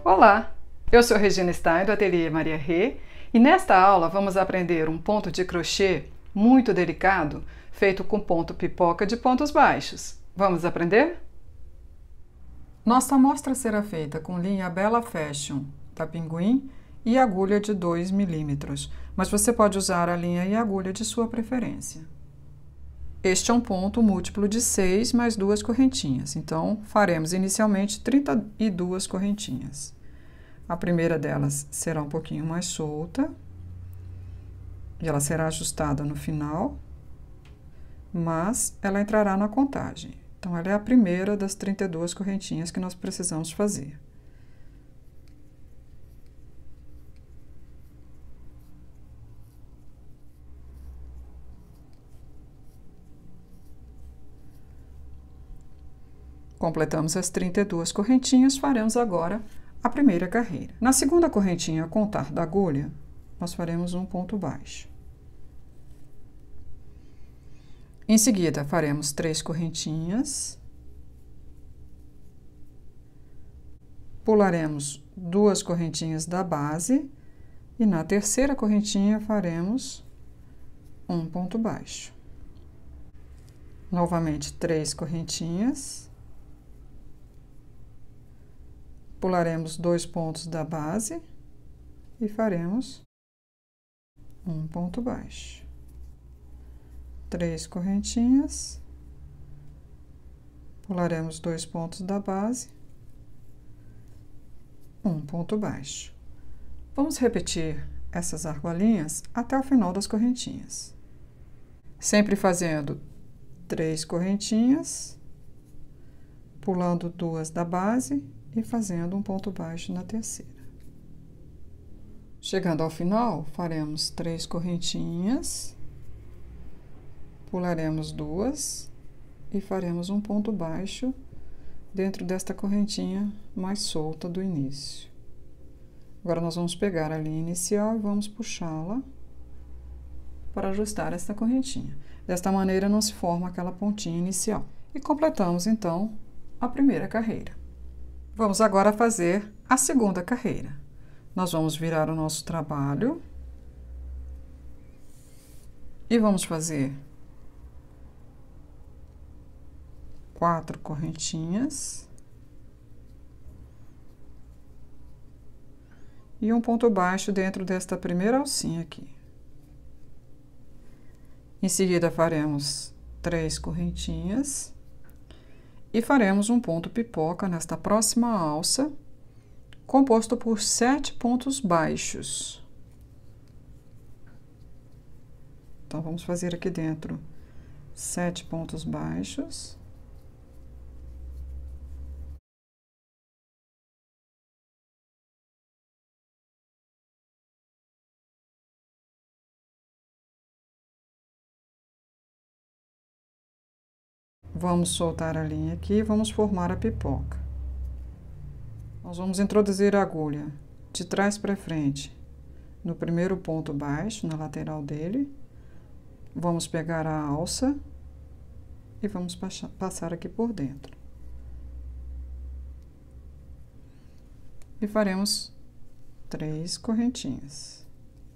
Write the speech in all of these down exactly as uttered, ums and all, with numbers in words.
Olá, eu sou Regina Stein do Ateliê Maria Rê e nesta aula vamos aprender um ponto de crochê muito delicado feito com ponto pipoca de pontos baixos. Vamos aprender? Nossa amostra será feita com linha Bella Fashion da Pinguim e agulha de dois milímetros, mas você pode usar a linha e agulha de sua preferência. Este é um ponto múltiplo de seis mais duas correntinhas, então faremos inicialmente trinta e duas correntinhas. A primeira delas será um pouquinho mais solta e ela será ajustada no final, mas ela entrará na contagem. Então, ela é a primeira das trinta e duas correntinhas que nós precisamos fazer. Completamos as trinta e duas correntinhas, faremos agora a primeira carreira. Na segunda correntinha a contar da agulha, nós faremos um ponto baixo. Em seguida, faremos três correntinhas. Pularemos duas correntinhas da base e na terceira correntinha faremos um ponto baixo. Novamente, três correntinhas. Pularemos dois pontos da base e faremos um ponto baixo. Três correntinhas. Pularemos dois pontos da base, um ponto baixo. Vamos repetir essas argolinhas até o final das correntinhas. Sempre fazendo três correntinhas, pulando duas da base e fazendo um ponto baixo na terceira. Chegando ao final, faremos três correntinhas, pularemos duas e faremos um ponto baixo dentro desta correntinha mais solta do início. Agora, nós vamos pegar a linha inicial e vamos puxá-la para ajustar esta correntinha. Desta maneira, não se forma aquela pontinha inicial. E completamos, então, a primeira carreira. Vamos agora fazer a segunda carreira. Nós vamos virar o nosso trabalho e vamos fazer quatro correntinhas e um ponto baixo dentro desta primeira alcinha aqui. Em seguida, faremos três correntinhas e faremos um ponto pipoca nesta próxima alça, composto por sete pontos baixos. Então, vamos fazer aqui dentro sete pontos baixos. Vamos soltar a linha aqui e vamos formar a pipoca. Nós vamos introduzir a agulha de trás para frente no primeiro ponto baixo, na lateral dele. Vamos pegar a alça e vamos passar aqui por dentro. E faremos três correntinhas.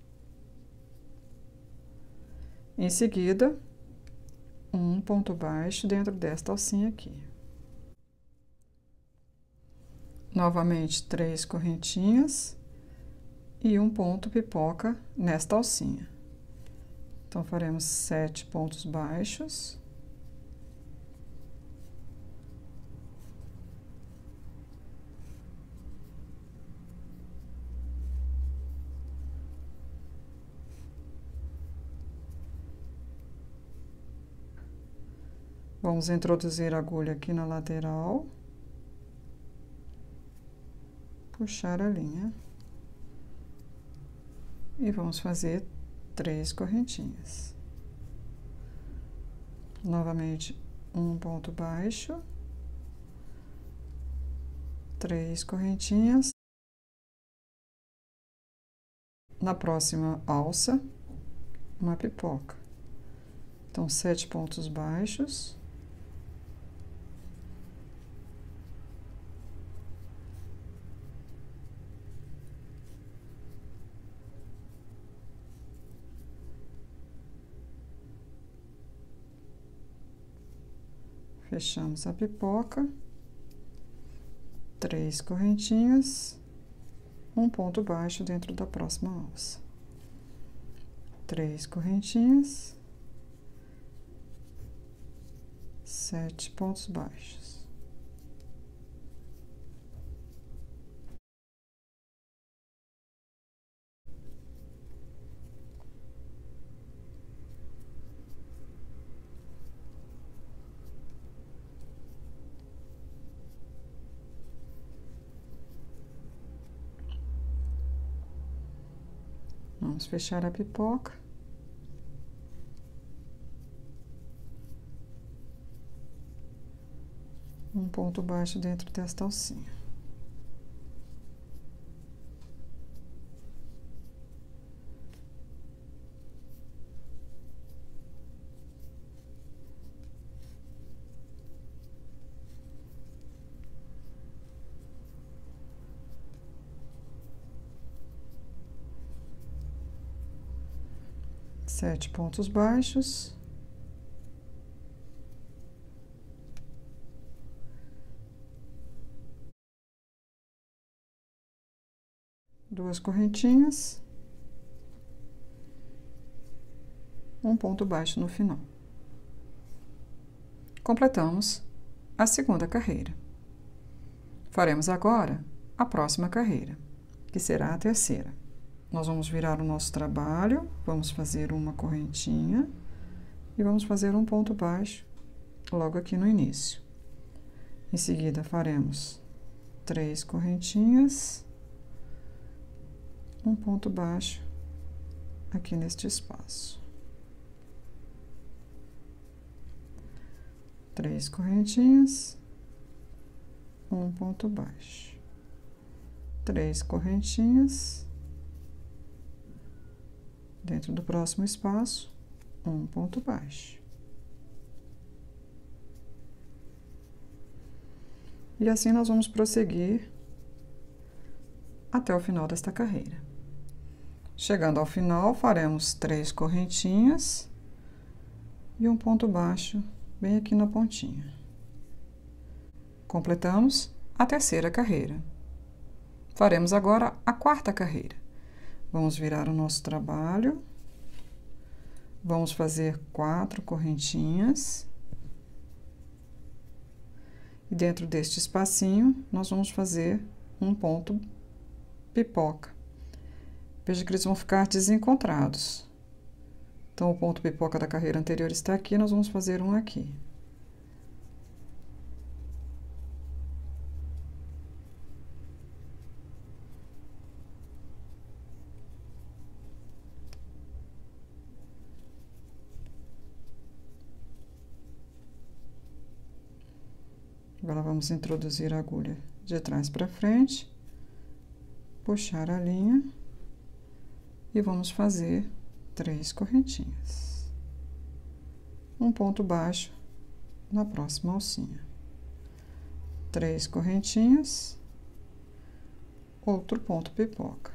Em seguida, um ponto baixo dentro desta alcinha aqui. Novamente, três correntinhas e um ponto pipoca nesta alcinha. Então, faremos sete pontos baixos. Vamos introduzir a agulha aqui na lateral, puxar a linha e vamos fazer três correntinhas. Novamente, um ponto baixo, três correntinhas. Na próxima alça, uma pipoca. Então, sete pontos baixos. Fechamos a pipoca, três correntinhas, um ponto baixo dentro da próxima alça. Três correntinhas, sete pontos baixos. Vamos fechar a pipoca. Um ponto baixo dentro desta alcinha. Sete pontos baixos. Duas correntinhas. Um ponto baixo no final. Completamos a segunda carreira. Faremos agora a próxima carreira, que será a terceira. Nós vamos virar o nosso trabalho, vamos fazer uma correntinha e vamos fazer um ponto baixo logo aqui no início. Em seguida, faremos três correntinhas, um ponto baixo aqui neste espaço. Três correntinhas, um ponto baixo. Três correntinhas. Dentro do próximo espaço, um ponto baixo. E assim nós vamos prosseguir até o final desta carreira. Chegando ao final, faremos três correntinhas e um ponto baixo bem aqui na pontinha. Completamos a terceira carreira. Faremos agora a quarta carreira. Vamos virar o nosso trabalho, vamos fazer quatro correntinhas, e dentro deste espacinho, nós vamos fazer um ponto pipoca. Veja que eles vão ficar desencontrados. Então, o ponto pipoca da carreira anterior está aqui, nós vamos fazer um aqui. Agora, vamos introduzir a agulha de trás para frente, puxar a linha e vamos fazer três correntinhas. Um ponto baixo na próxima alcinha. Três correntinhas, outro ponto pipoca.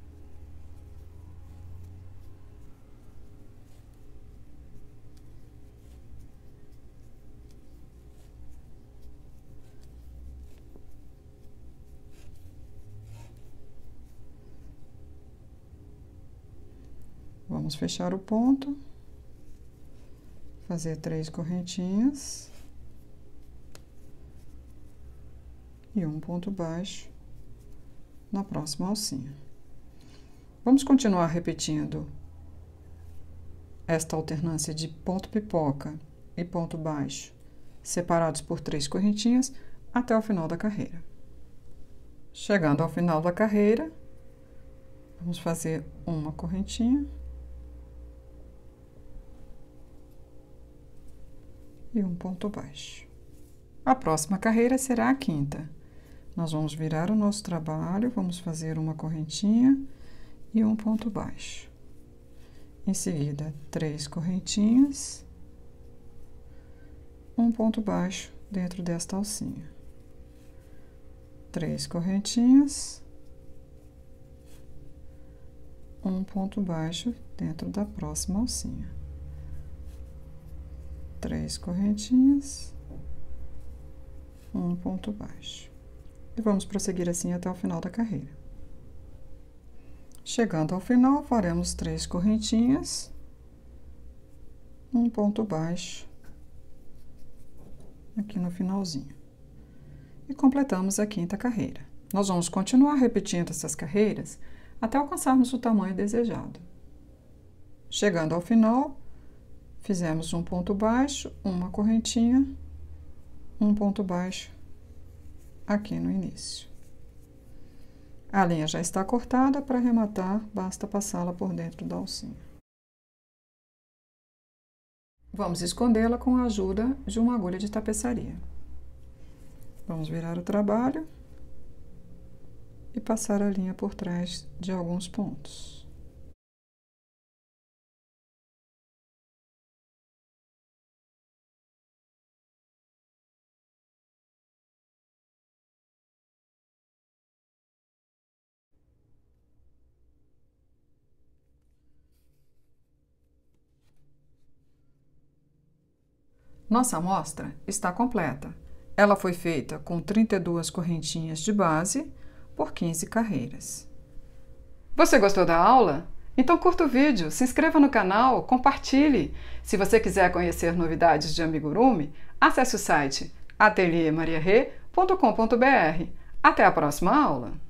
Vamos fechar o ponto, fazer três correntinhas e um ponto baixo na próxima alcinha. Vamos continuar repetindo esta alternância de ponto pipoca e ponto baixo, separados por três correntinhas, até o final da carreira. Chegando ao final da carreira, vamos fazer uma correntinha e um ponto baixo. A próxima carreira será a quinta. Nós vamos virar o nosso trabalho, vamos fazer uma correntinha e um ponto baixo. Em seguida, três correntinhas, um ponto baixo dentro desta alcinha. Três correntinhas, um ponto baixo dentro da próxima alcinha. Três correntinhas, um ponto baixo. E vamos prosseguir assim até o final da carreira. Chegando ao final, faremos três correntinhas, um ponto baixo aqui no finalzinho. E completamos a quinta carreira. Nós vamos continuar repetindo essas carreiras até alcançarmos o tamanho desejado. Chegando ao final, fizemos um ponto baixo, uma correntinha, um ponto baixo aqui no início. A linha já está cortada, para arrematar, basta passá-la por dentro da alcinha. Vamos escondê-la com a ajuda de uma agulha de tapeçaria. Vamos virar o trabalho e passar a linha por trás de alguns pontos. Nossa amostra está completa. Ela foi feita com trinta e duas correntinhas de base por quinze carreiras. Você gostou da aula? Então curta o vídeo, se inscreva no canal, compartilhe. Se você quiser conhecer novidades de amigurumi, acesse o site ateliê maria rê ponto com ponto br. Até a próxima aula!